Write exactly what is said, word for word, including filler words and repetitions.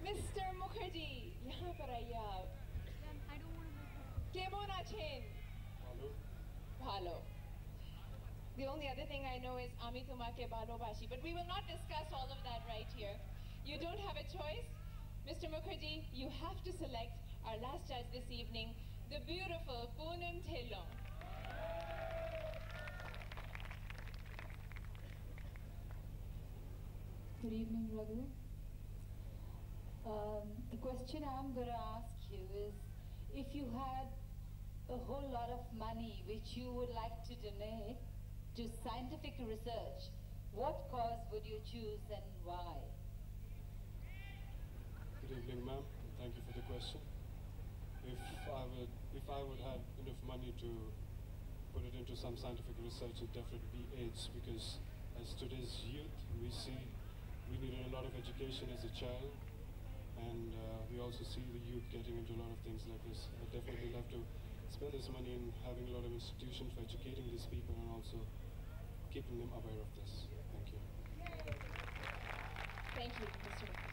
Mister Mukherjee, यहाँ पर आइए आप. I don't want to. Kemon achen? Hello. Bhalo. The only other thing I know is Ami Tumake Bhalo Bhashi, but we will not discuss all of that right here. You don't have a choice. Mister Mukherjee, you have to select our last judge this evening, the beautiful Poonam Thillon. Good evening, Raghu. Um, the question I'm going to ask you is, if you had a whole lot of money which you would like to donate to scientific research, what cause would you choose and why? Good evening, ma'am. Thank you for the question. If I would, if I would have enough money to put it into some scientific research, it definitely be AIDS, because as today's youth, we see we needed a lot of education as a child, and uh, we also see the youth getting into a lot of things like this. I'd definitely love to spend this money in having a lot of institutions for educating these people and also keeping them aware of this. Thank you. Thank you, Mister